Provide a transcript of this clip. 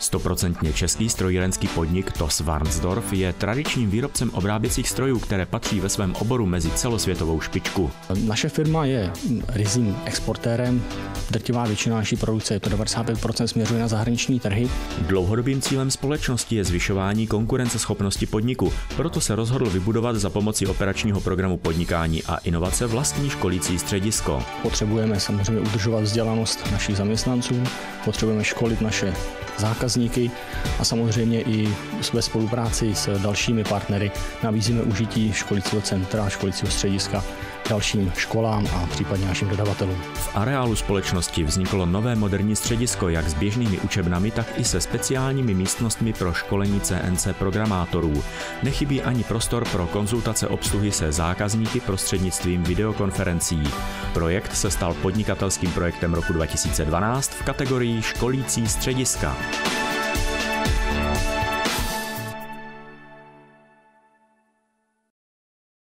100% český strojírenský podnik TOS Varnsdorf je tradičním výrobcem obráběcích strojů, které patří ve svém oboru mezi celosvětovou špičku. Naše firma je ryzím exportérem, drtivá většina naší produkce, je to 95%, směřuje na zahraniční trhy. Dlouhodobým cílem společnosti je zvyšování konkurenceschopnosti podniku, proto se rozhodl vybudovat za pomoci operačního programu Podnikání a inovace vlastní školící středisko. Potřebujeme samozřejmě udržovat vzdělanost našich zaměstnanců, potřebujeme školit naše zákazníky a samozřejmě i ve spolupráci s dalšími partnery nabízíme užití školicího centra a školicího střediska dalším školám a případně našim dodavatelům. V areálu společnosti vzniklo nové moderní středisko jak s běžnými učebnami, tak i se speciálními místnostmi pro školení CNC programátorů. Nechybí ani prostor pro konzultace obsluhy se zákazníky prostřednictvím videokonferencí. Projekt se stal podnikatelským projektem roku 2012 v kategorii školící střediska.